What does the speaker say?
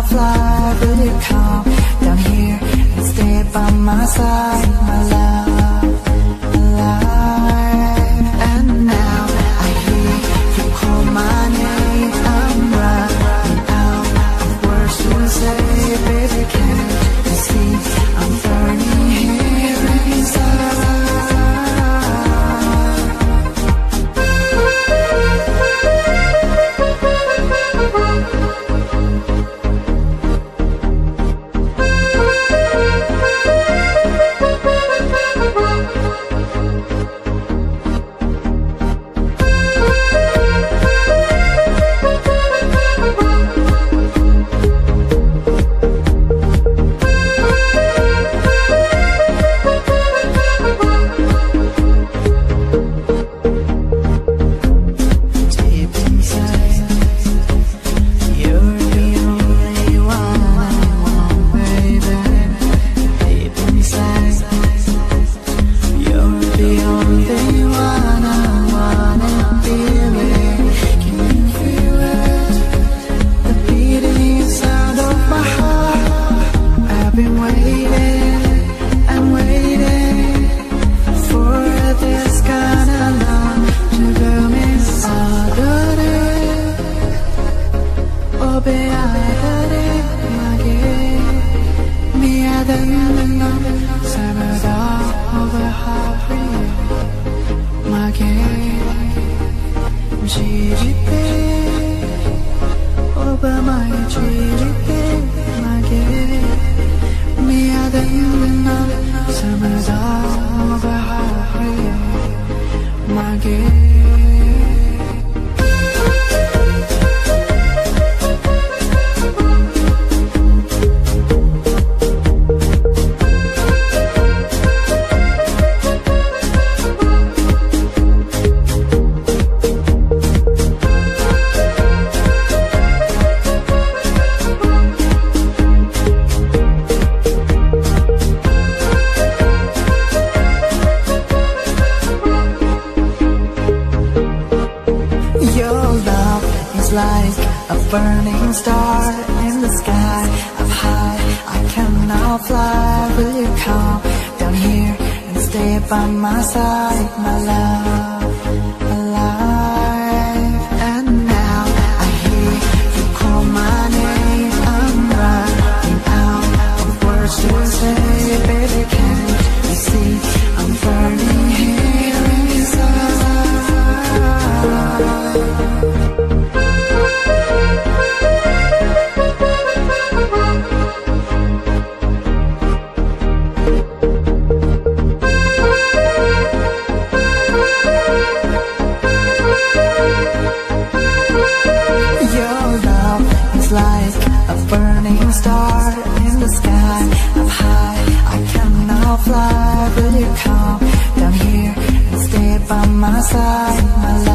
cannot fly. Will you come down here and stay by my side, my love, alive? And now I hear you call my name. I'm running out of words to say. Baby, can't you see I'm burning here inside? Like a burning star in the sky, up high, I cannot fly. Will you come down here and stay by my side, my love, alive? And now I hear you call my name. I'm running out of words to say. Baby, can't you see I'm burning here inside? Like a burning star in the sky, up high, I cannot fly. Will you come down here and stay by my side, my love?